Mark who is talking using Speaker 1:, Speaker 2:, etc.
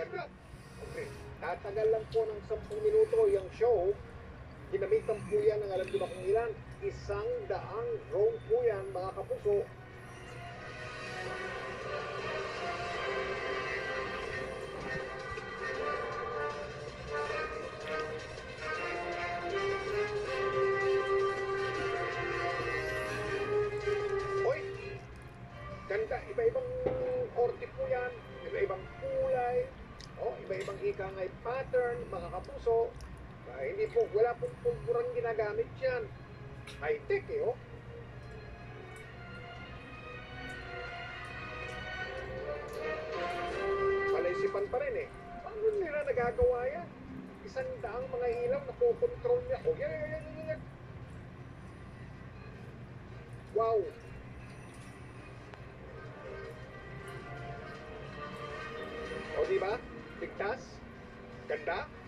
Speaker 1: Okay. Tatagal lang po ng 10 minuto yung show. Ginamitan po yan ng alam di ba kung ilan? 100 drone po yan, mga kapuso. Hoy! Ganda, iba-ibang korte po yan, iba-ibang kulay, iba-ibang ikangay pattern, mga kapuso. Hindi po, wala pong pulburang ginagamit yan. High-tech Palaisipan pa rin Paano nila nagagawa yan? 100 mga ilaw na po-control niya. Yan. Wow! Diba? Ligtas? Ganda?